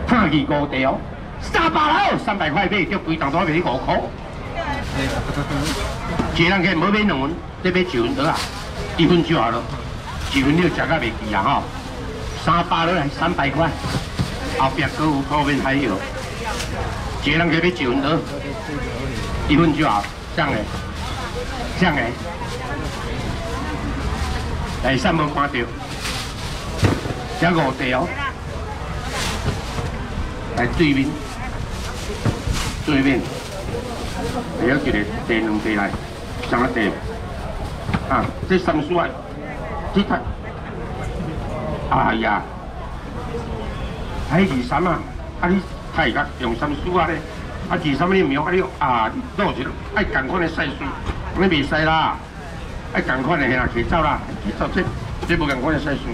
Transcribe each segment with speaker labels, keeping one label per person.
Speaker 1: 看去5地哦，300了，300块买，叫规档都卖你5块。一个人客无买2份，你买1份得啊，1份就好了，1份你就食到袂记啊吼。300落来300块，后壁搁有泡面还有。一个人客买1份得，1份就好，这样的，这样的。来3无看到，这5地哦。 来对面，对面，还有一个第2地来，3地，啊，这3输啊，这太，哎呀，还23啊，啊你太甲用3输啊咧，啊23你唔用，啊你用啊，你攞一个爱同款的赛数，你袂使啦，爱同款的嘿啦，起走啦，起走这无同款的赛数。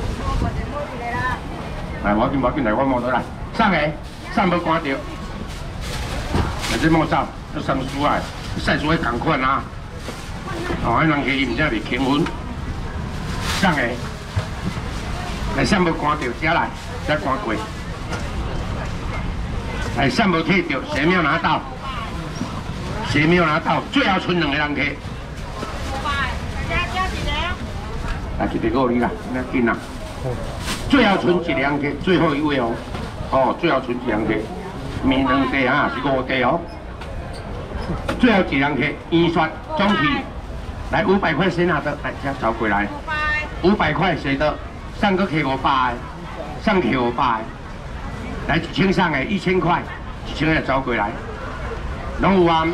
Speaker 1: 来，我紧来，我摸到来。 上个3无看到，来这莫走，这3输啊，赛输迄同款啊，哦，迄人客伊唔知袂轻分，上个来3无看到，遮来，遮看过，来3无摕到，谁没有拿到？谁没有拿到？最后剩2个人客。来，一个够你啦，你紧啦，最后剩1个人客，最后一位哦。 哦，最后剩1人客，面2地啊，是5地哦。最后1人客，预算总体来500块谁拿的？来，先找过来。500块谁的？上个 K 500，上 K 500，来1000上的1000块，1000块找过来。拢有啊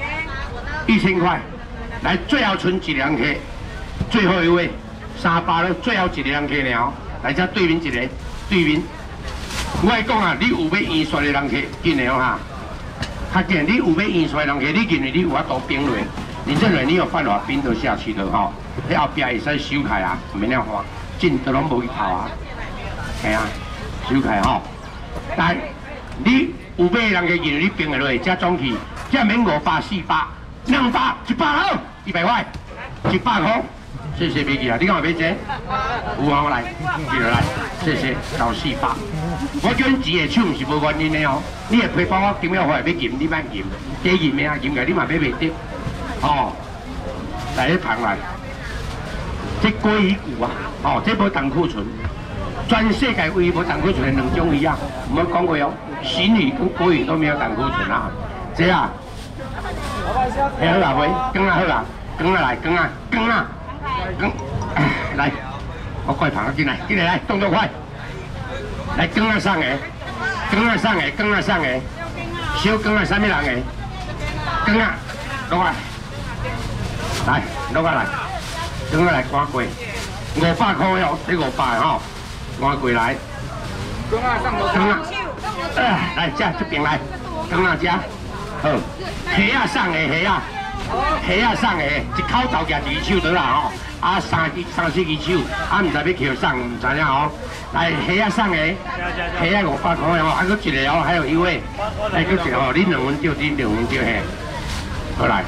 Speaker 1: ，1000块，来最后剩1人客，最后一位300了，最后1人客了，来这对面一个，对面。 我来讲啊，你有要验算的人客，紧的哦哈。较紧，你有要验算的人客，你认为你有法度冰落？你认为你有办法冰得下去的吼？你后壁会使收开啊，免了慌，进都拢无去头啊。系啊，收开吼。来，你有买的人客认为你冰得落，这总去，这免500、400、200、100好，100块，100块。 谢谢美记啊！你敢有买这？有啊，我来，记落来，谢谢，到400。我叫你钱会抢是无原因的哦。你会批包我金了话要禁，你莫禁，加禁的啊，禁个你嘛买袂得。哦，来一旁来，这鲑鱼骨啊，哦，这无胆固醇，全世界唯一无胆固醇的2种鱼啊，我们讲过哦，鲟鱼跟鲑鱼都没有胆固醇啊。这啊，还好啦喂，羹啊好啦，羹啊来，羹啊，羹啊。 羹，来，我快跑进来，进来来，动作快，来羹啊上诶，羹啊上诶，羹啊上诶，小羹啊，啥物人诶？羹啊，落来，来，落来，羹啊来赶过，500块哦，这500吼，赶过来，羹啊上羹啊，来这边来，羹啊这，好，虾啊上诶，虾啊。 虾啊送的，一口豆夹2手得啦吼，啊3、4支手，啊唔知要叫送，唔知影吼。来虾啊送的，虾啊500块哦，还佫一个哦，还有一位，来佫一个哦，恁2份就恁2份就嘿，好来。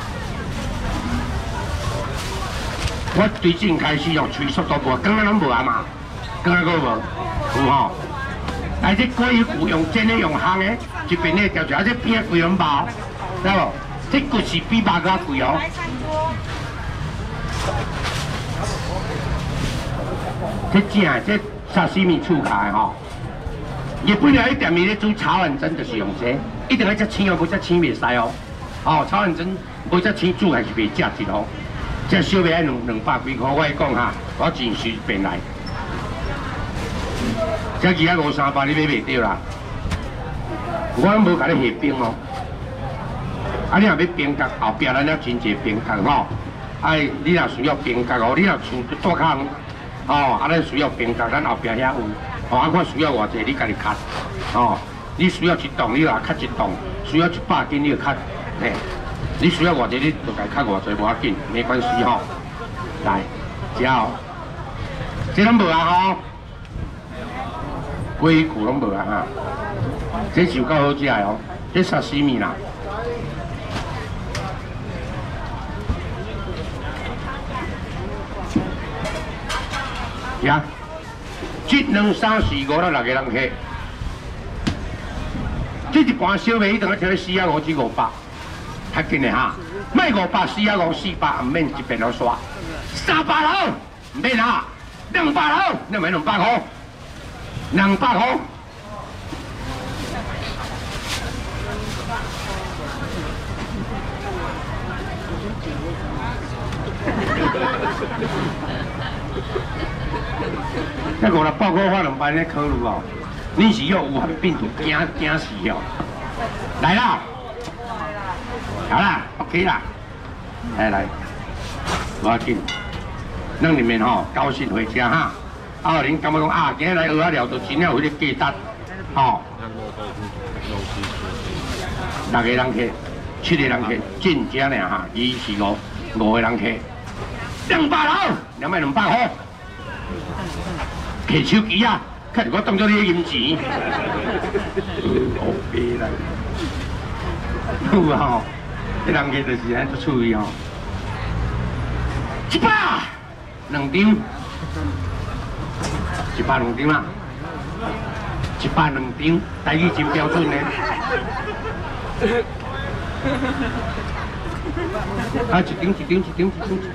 Speaker 1: 我最近开始用吹速度无，刚刚拢无啊嘛，刚刚佫无，有吼。来这鲑鱼骨用煎的用烘的，一边咧调出来，这边贵拢包，知无？ 这骨是比肉较贵哦。这正这沙西米厝卡的吼，日本料理店面咧煮炒丸蒸就是用这，一定要只青哦，无只青袂使哦。哦，炒丸蒸无只青煮还是袂正一哦。这小卖200几块，我讲哈，我真随便来。这其他500、300你买袂到啦，我无甲你下冰哦。 啊！你若要冰角，后壁咱了真济冰角吼。哎，你若需要冰角哦，你若厝大坑哦，啊，咱需要冰角，咱后壁遐有。哦，啊，看需要偌济，你家己砍。哦，你需要1栋，你就砍1栋；需要100斤，你就砍。嘿，你需要偌济，你就家砍偌济，无要紧，没关系吼。来，食哦，这拢无啊吼，龟骨拢无啊哈。这是有够好食的哦，这沙西米啦。 呀，1、2、3、4、5、6个人客， 这一盘小麦一定要挑450至500，较紧的哈。卖500、450、400，唔免一边都刷。300喽，唔免啦。200喽，你买200块，200块。那5、6百块发2班咧考虑哦，你是要武汉病毒惊死哦！来啦，好啦 ，OK 啦，来，不要紧，让你们吼高兴回家哈。啊，恁感觉讲啊，今日来蚵仔寮就真正有咧价值，吼。6个人客，7个人客，真正俩哈，2、4、5个人客，200喽，两卖200块。摕手机啊，看我当作你银钱，好悲啦！有啊吼，迄人家就是安做趣味吼，100，2张，100、2张啦，100、2张，台语真标准呢。啊，1张，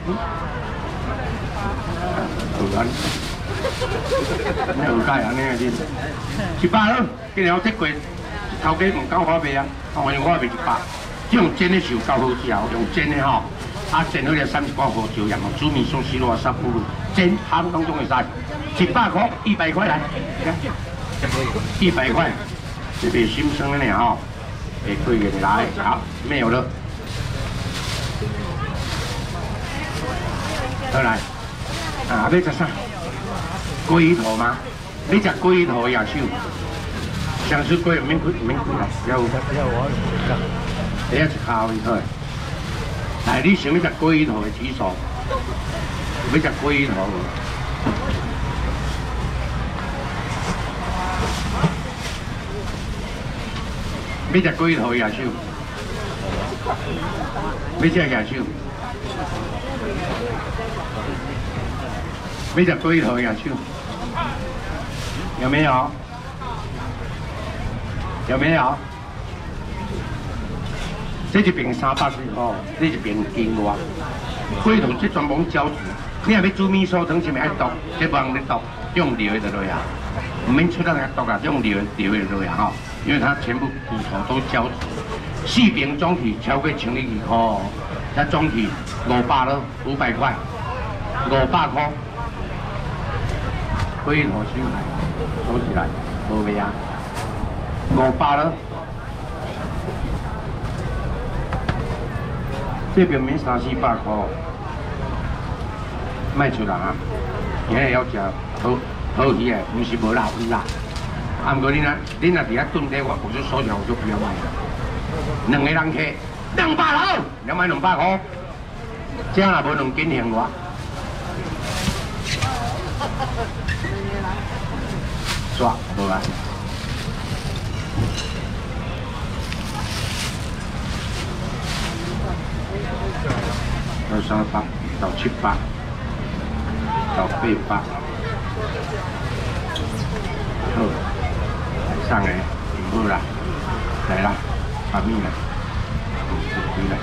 Speaker 1: 好安。你有解安尼啊？恁100咯，今日我这过头家唔敢花卖啊，我用我卖100，这种煎的是有够好食哦，用煎的吼，啊煎好了散一罐胡椒盐，用煮面松丝罗沙布鲁煎汤当中会使，100块，100块来，100块，这边心生的呢吼，会贵的来，好，没有了，再来，啊，要吃啥？龟头吗？你食龟头野手，上次龟唔免开啦，要一烤伊thôi。来，你想要食龟头的举手，要食龟头。要食龟头野手，要食野手。要食龟头野手，有没有？有没有？这一边300块哦，这一边金外。龟头这全部胶质，你若要煮米酥汤，是咪爱剁？这不用你剁，用料的就落啊，唔免出得来剁啊，用料的落啊吼，因为它全部骨头都胶质。4边总体超过1200块哦，那总体500咯，500块，500块。龟头先来，收起来，无卖啊，500咯。这边免3、400块，卖出来啊！今日要食好鱼诶，唔是无辣有辣。啊，不过你若伫遐炖底，我就收起来，我就不要卖了。2个人客，200咯，要卖200块，这样也无2斤行我。刷，无啊。到300到700到800，好，上来，好啦，来啦，把米啦，回来。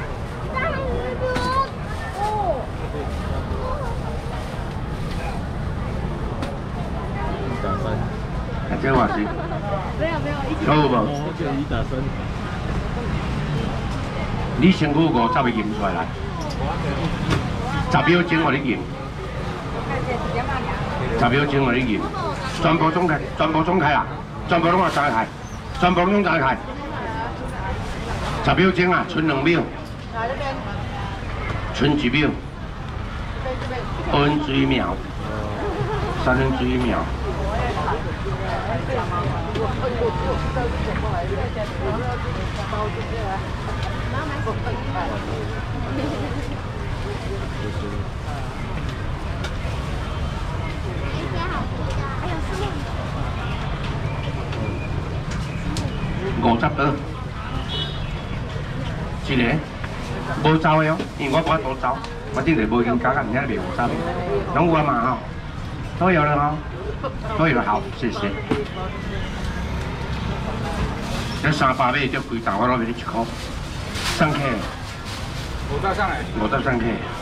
Speaker 1: 啊，这话是？没有，好无？这1打3。你身躯50未验出来，10秒钟我你验，10秒钟我你验，全部总开啦，全部拢我张开，全部拢张开，10秒钟啊，剩2秒，剩1秒，2分之1秒，3分之1秒。50多，一个无走的哦，因为我多走，我顶日无因加，人家卖50的，拢有啊嘛吼，都有了哈，都有好，谢谢。 这300买这规档我拢卖你1块，上客。53K。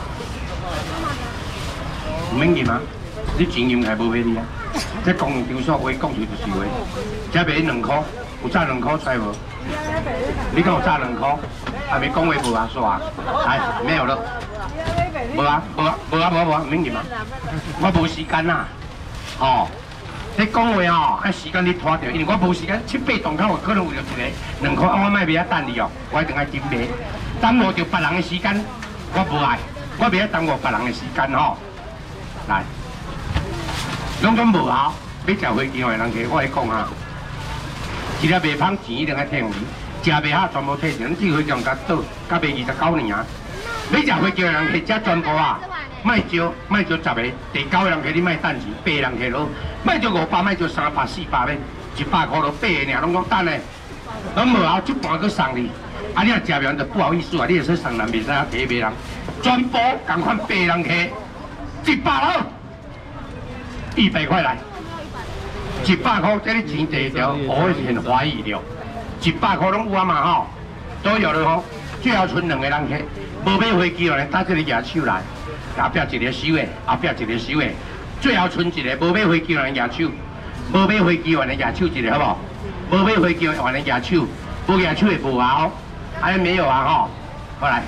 Speaker 1: 唔免认啊，你钱用还无买你啊？这公园场所话讲出就是话，这卖2块，有炸2块出来无？你讲有炸2块，还没讲话无啊？说啊，哎，没有了。无啊，唔免认啊，我无时间呐，哦。 你讲话哦，按时间你拖着，因为我无时间7、8栋口，可能为着一个2块，我卖袂晓等你哦，我一定爱真卖，耽误着别人的时间，我无爱，我袂晓耽误别人的时间吼。来，拢讲无效，要食飞机的人客，我来讲啊，一粒卖芳钱一定爱退你，食袂好全部退钱，只飞机甲倒，甲卖29年啊，要食飞机的人客，这全部啊。 卖招10个，第9个人客你卖等钱，8个人客咯，卖招500，卖招300、400买，100块咯8个尔，拢讲等嘞，拢无效，一半去送你，啊你若食完就不好意思啊，你会使送人，袂使啊提别人，全部共款8个人客，100咯，100块来，100块，这你钱第一条，我会很怀疑了，100块拢有啊嘛吼，都有了吼，最后剩2个人客，无买飞机了，打这个野手来。 后壁一个收的，后壁一个收的，最后剩一个无买飞机的野手，无买飞机的野手一个好不？无买飞机的野手，无野手的无效，安尼没有啊吼。好来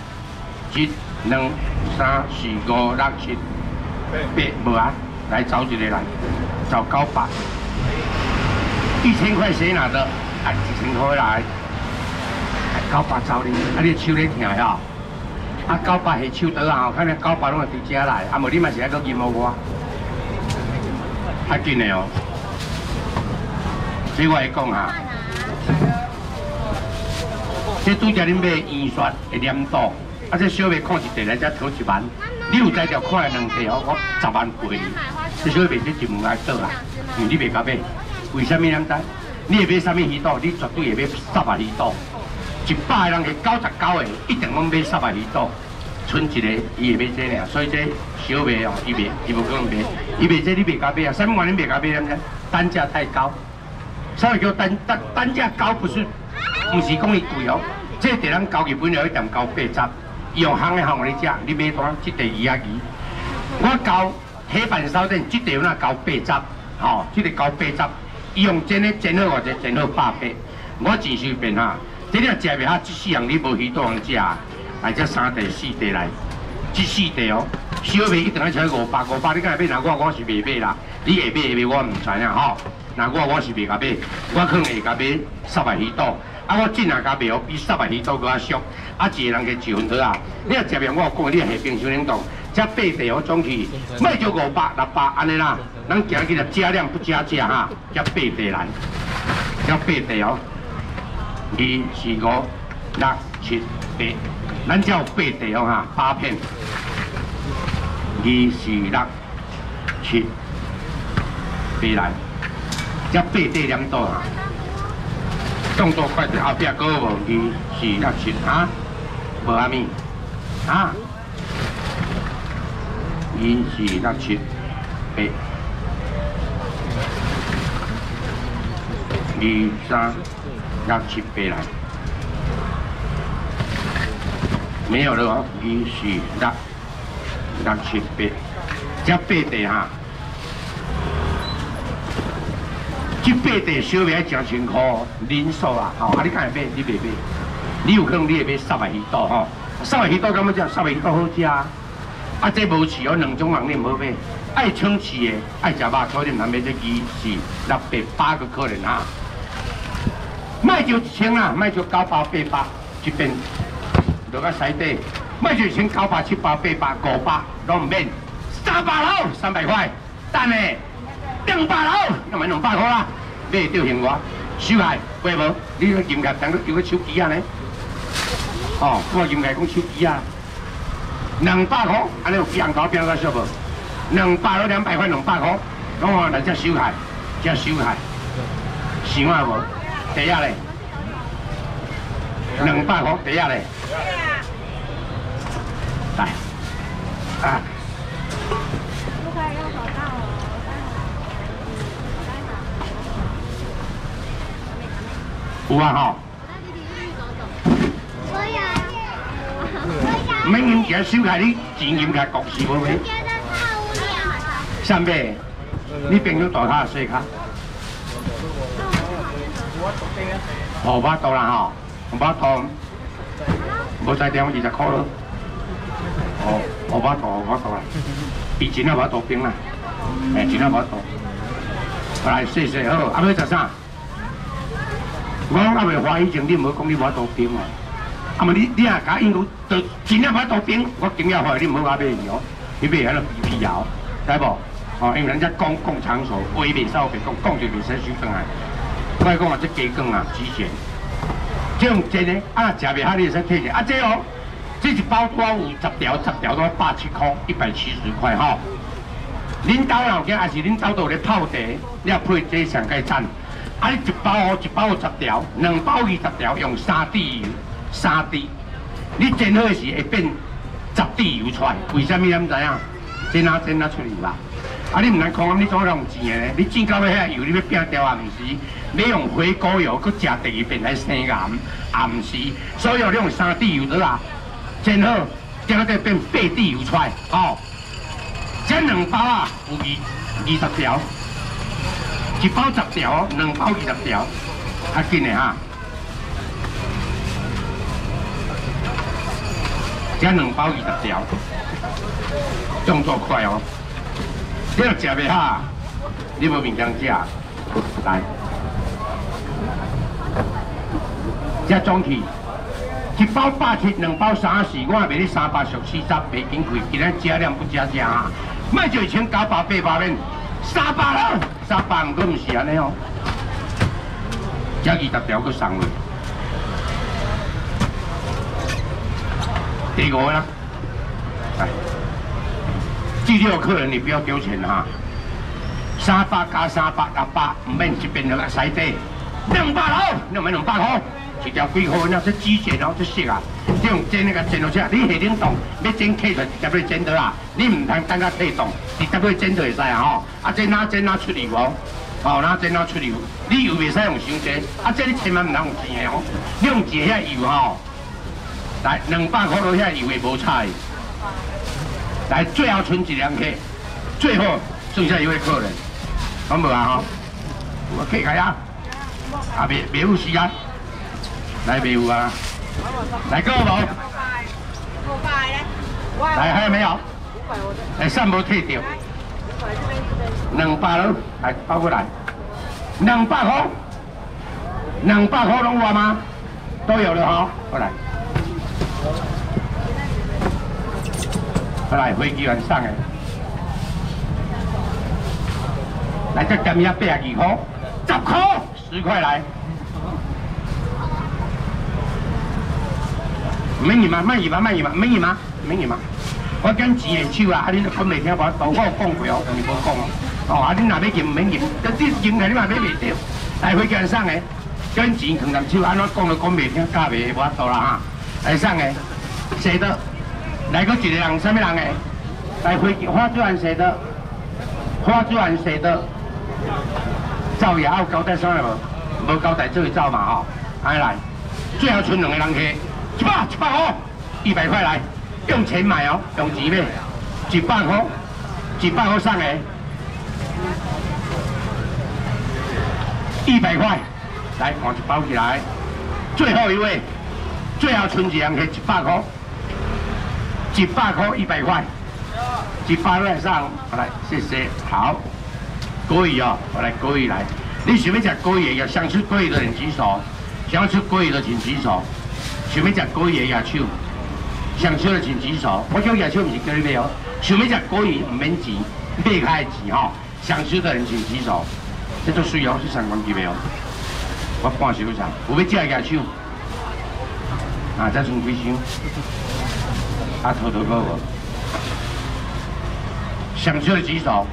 Speaker 1: ，1、2、3、4、5、6、7、8，无啊，来找一个来，找900，1000块谁拿的？来1000块来，900找你，啊你手咧疼呀？ 啊，900下手倒啊！看你900拢会伫遮来，啊无你嘛是爱搁任务我，较紧的哦。所以我来讲啊，这拄则恁买圆雪会黏度，啊这小妹看一地来才讨1万，你有才调看的2地哦，我10万赔你。这小妹这1万来倒啦，因为你袂甲买，为什么咱知？你会买啥物鱼肚？你绝对会买沙巴鱼肚。 100个人去99个，一定拢买沙巴鱼肚，剩一个伊会买这尔，所以这小卖哦，伊无可能卖，伊卖这你袂甲买啊？什么原因袂甲买呢？单价太高，所以叫单价高不是讲伊贵哦，这伫咱交易本来一店交80，用行的行你食，你买单这地鱼啊鱼，我交黑板烧店这地有那交80，吼，这个交80，伊用煎的煎好偌济，煎好180，我钱收变哈。 这你若食袂下，这4样你无鱼肚通食，来这3地4地来，这4地哦，小妹一定要采500，你敢会买？我是袂买啦，你会买我唔知影吼。那我是袂甲买，我可能会甲买沙白鱼肚，啊我真啊甲买哦，比沙白鱼肚搁较俗，啊一个人给1分多啊。你若食袂，我讲你下冰箱冷冻，这8地哦总去，卖就500、600安尼啦。咱行去就加量不加价哈，这8地来，这8地哦。 2、4、5、6、7、8，咱只有8地哦哈，8片。2、4、6、7、8来，这8地黏度啊，动作快点，后壁搁有无？2、4、6、7啊，无阿咪啊，2、4、6、7、8，2、3。 6、7、8来，没有了哦。2、4、6、7、8，这8地哈，这8地小卖成1000块哦，人数啊，吼，啊你敢会买？你袂买？你有可能你会买沙白鱼肚吼，沙白鱼肚敢要食？沙白鱼肚好食啊，啊这无饲哦，2种人你唔好买，爱冲饲的，爱食肉可能通买这2、4、6、8、8个可能啊。 卖就1000啦，卖就900、800，一边落个西底，卖就1000、900、700、800、500，拢唔免300喽，300块，等嘞200喽，要买200块啦，买着行我，收下贵无？你个金价当个叫个手机啊呢？哦，我金价讲手机啊，200块，安尼有比红头变个俗无？200咯，200块200块，拢话来只收下，只收下，想啊无？ 第二嘞，200块第二嘞，来，啊，
Speaker 2: 不可以用手套哦，
Speaker 1: 有啊吼， 免银钱收起来，你钱银起来公司无买。上尾，你朋友大卡细卡？五百多啦吼，5百多，无再点20块咯。哦，5百多啦，比钱啊无多冰啦，钱啊无多。来，谢谢好，要食啥？我还未怀疑前，你无讲你无多冰哦。啊，你若甲因就钱啊无多冰，我今日回你唔好买哦，你买喺度辟谣，知无？哦，因为人家公共场所话袂少别讲就袂使收转来。我讲啊，这鸡肝啊，极咸。这种煎的，啊，食袂下你会使退下。啊，这哦，这一包多有10条都170块，170块吼。恁兜老囝还是恁兜都有咧泡茶，你要配这上盖赞。啊，你一包有10条，2包20条，用3滴油，3滴。你煎好时会变10滴油出来，为什么你唔知影？煎啊出油啦。啊，你唔能讲你做用钱的咧，你煎到遐油，你要变掉啊？唔是，你用回锅油，佮食第二遍来生癌，啊唔是。所以你用3滴油得啦，煎好，煎到再变8滴油出来，哦。这2包啊，有20条，一包10条，2包20条，较紧的哈。这2包20条，动作快哦。你若食袂下，你无面通食。来，这总去1包80，2包30，我也卖你300俗40，袂紧贵。今仔食量不食啊，卖就1900、800面，300啦，300唔过唔是安尼哦。这20条佮送落，第5啦，来。第6客人你不要丢钱哈，300加300，600，唔免一边那个洗底，200咯，你买200块，一条几块呢？这鸡血哦，这色啊，这种煎那个煎落去，你下冷冻，要煎起来直接去煎到啦，你唔通等甲退冻，直接去煎就会使啊吼，啊煎哪出油哦，哦哪煎哪出油，你油袂使用伤济，啊这你千万唔通用钱的哦，你用钱遐油吼，来200块落遐油会无差。来，最后剩1辆客，最后剩下一位客人，讲无啊吼，我客开啊，啊袂有时间，来袂有啊，来够无？来还有没有？来上无退掉，200咯，来包过来，200块，200块拢有吗？都有了哈，过来。来，飞机员送的，来这减遐82块，10块，10块来，免你吗？免你吗？免你吗？我跟钱的手啊，啊你都分袂听我讲过哦，你无讲哦，啊你若要认唔免认，但你认起来你嘛买袂着。来，飞机员送的，跟钱扛在手，安怎讲都讲袂听，教袂无法度啦哈。来送的，谁的？来个一个人，什么人诶？来飞机花主任谁的？花主任谁的？走也有交代啥无？无交代就会走嘛吼。来来，最后剩2个人去，100块，100块来，用钱买哦，用钱买，100块，100块送诶，100块，来换一包起来，最后一位，最后剩1人去100块。100块100块，100来上，来谢谢，好，鲑鱼哦，我来鲑鱼来，你想要吃鲑鱼要想吃鲑鱼的人举手，想要吃鲑鱼的请举手，想要吃鲑鱼的野手，想吃的请举手，我叫野手不是叫你买哦，想要吃鲑鱼唔免钱，买开的钱吼，想吃的人请举手，这做水哦，是3公斤的哦，我半小时，有要吃的野手，啊，再剩几箱。啊，偷偷过我，想吃的举手。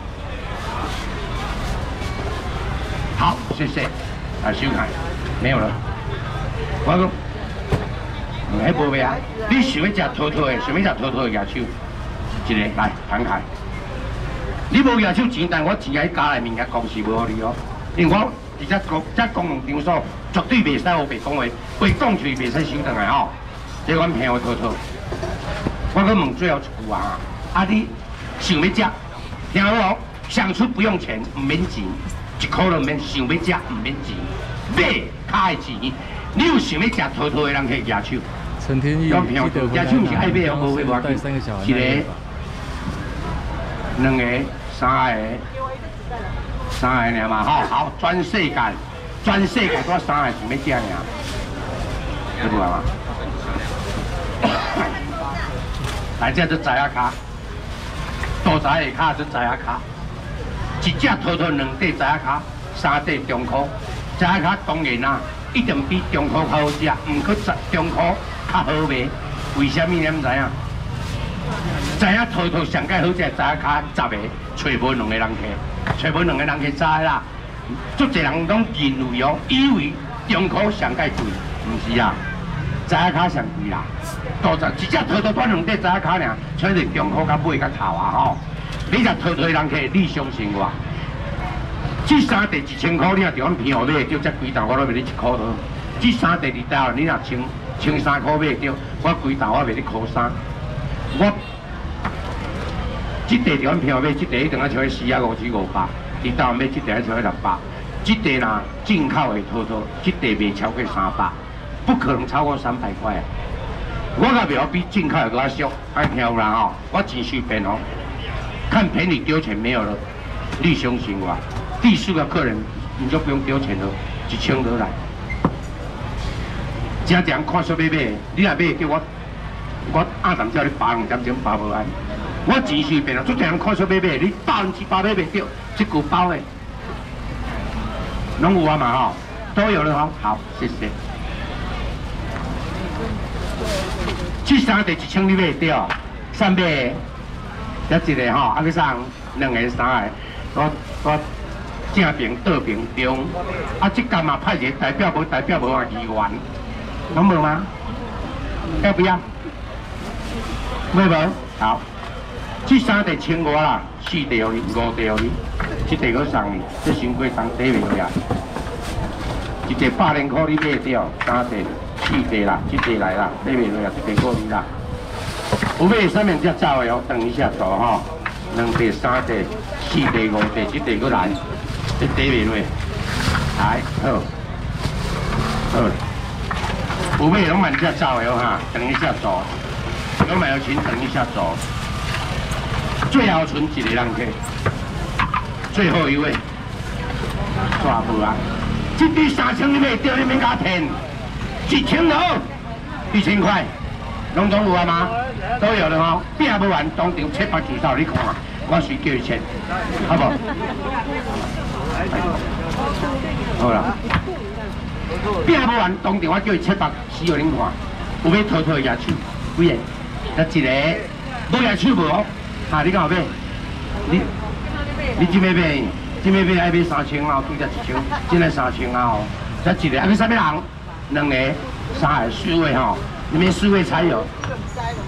Speaker 1: 好，谢谢。啊，收看，没有了。我讲，迄无卖啊！你想要食偷偷的，想要食偷偷的野手，一个来摊开。你无野手钱，但我钱喺家内面嘅公司无互你哦，因为我这公共场所绝对袂使我白讲话，会讲出袂使收上来哦。这款骗我偷偷。 我去问最后一句啊，啊你想要食，听好哦，想出不用钱，唔免钱，1块都唔免，想要食唔免钱，买卡的钱，你有想要食偷偷的人可以举手。
Speaker 3: 陈天意记得回来拿带3个小孩，
Speaker 1: 一个、2个、3个、3个尔嘛，好，全世界我3个想要食尔，你看嘛？来，这是仔仔卡，大仔下卡是仔仔卡，一只套2块仔仔卡，3块中科，仔仔卡当然啦，一定比中科较好食，唔过中科较好卖，为什么你唔知影？仔仔套上介好食，仔仔卡10个，找无2个人客，找无2个人客知啦。足侪人拢认为哦，以为中科上介贵，唔是啊。仔仔卡上贵啦，一只套短2块仔仔卡尔，全是中科甲尾甲头啊吼！你食套人客，你相信我，这3块1000块，你若伫阮偏后买，叫这规头我都卖你1块多。这3块2道，你若千3块买着，我规头我卖你1.3。我这块伫阮偏后买，这块一定要超过450-500，2道买这块超过600，这块若进口的套，这块卖超过300。不可能超过300块啊！我个庙比进口的更俗，爱听有人哦，我真随便哦，看便宜丢钱没有了，你相信我，第4个客人你就不用丢钱了，1000多来。正常看小买买，你若买叫我暗淡叫你拔2点钟拔无安，我真随便啊，做这样看小买买，你100%买袂着，这句包的，拢有啊嘛吼，都有了吼，好，谢谢。这3块1000你买着，3买，一个吼，去送2个、3个，我正平、倒平、中，这间嘛派一个代表无啊议员，拢无吗？要不要？买无？好，这3块1500啦，4块互你，5块互你，这块我送你，这伤过重，底袂落啊。一块100块你买着，3块。4块啦，这块来啦，买袂落啊，这块过你啦。有买上面才走的哦，等一下走吼，2块、3块、4块、5块，这块过来，这底袂落。来，好，有买拢慢才走的哦哈，等一下走，有买有钱等一下走。最后剩1个人客，最后一位，抓不啊？这堆3000你买着，你免甲骗。1000多，2000块，拢总有啊吗？都有了哦，拼不完，当场700几套，你看，我随叫伊切，好不好？好啦，拼不完，当场我叫伊700死互恁看，有要偷偷举手，几个？得1个，无举手无？哈，你敢有买？你这买买？这买买爱买3000啊，对只1000，真来3000啊哦，得1个，啊，去啥物人？2个、3个、4位吼，你们4位才有。